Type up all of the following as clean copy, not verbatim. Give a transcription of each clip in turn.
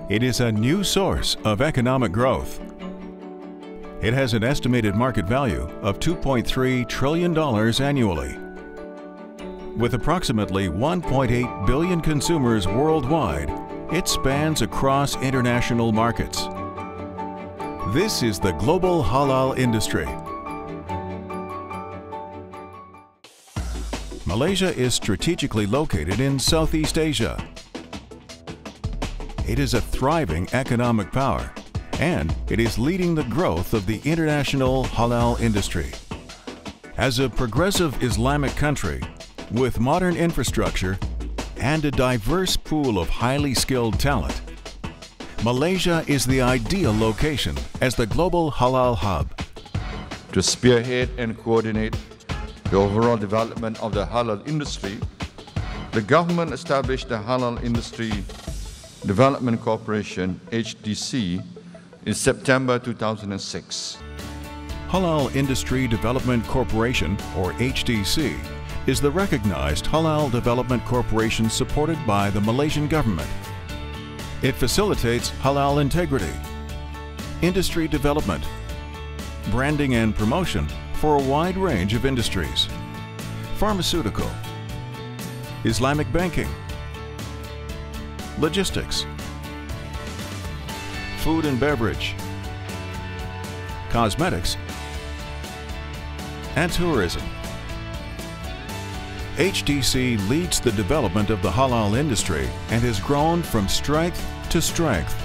It is a new source of economic growth. It has an estimated market value of $2.3 trillion annually. With approximately 1.8 billion consumers worldwide, it spans across international markets. This is the global halal industry. Malaysia is strategically located in Southeast Asia. It is a thriving economic power, and it is leading the growth of the international halal industry. As a progressive Islamic country with modern infrastructure and a diverse pool of highly skilled talent, Malaysia is the ideal location as the global halal hub. To spearhead and coordinate the overall development of the halal industry, the government established the Halal Industry Development Corporation, HDC, in September 2006. Halal Industry Development Corporation, or HDC, is the recognized halal development corporation supported by the Malaysian government. It facilitates halal integrity, industry development, branding and promotion for a wide range of industries: pharmaceutical, Islamic banking, logistics, food and beverage, cosmetics, and tourism. HDC leads the development of the halal industry and has grown from strength to strength.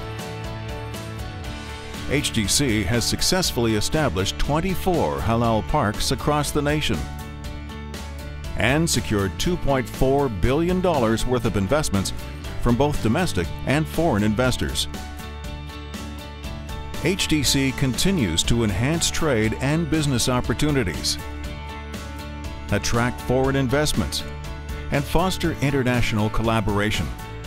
HDC has successfully established 24 halal parks across the nation and secured $2.4 billion worth of investments from both domestic and foreign investors. HDC continues to enhance trade and business opportunities, attract foreign investments, and foster international collaboration.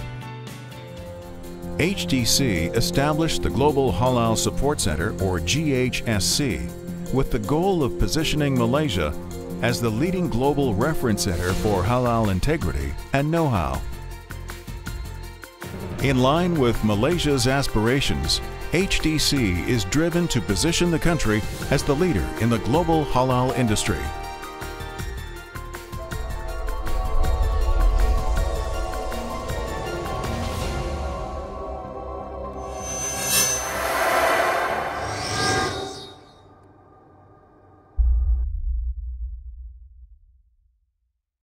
HDC established the Global Halal Support Center, or GHSC, with the goal of positioning Malaysia as the leading global reference center for halal integrity and know-how. In line with Malaysia's aspirations, HDC is driven to position the country as the leader in the global halal industry.